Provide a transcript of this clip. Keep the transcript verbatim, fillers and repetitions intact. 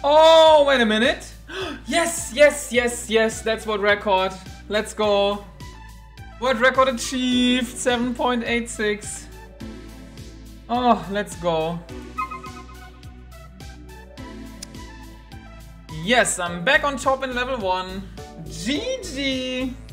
Oh, wait a minute. Yes, yes, yes, yes. That's what record. Let's go. World record achieved. seven point eight six. Oh, let's go. Yes, I'm back on top in level one. G G.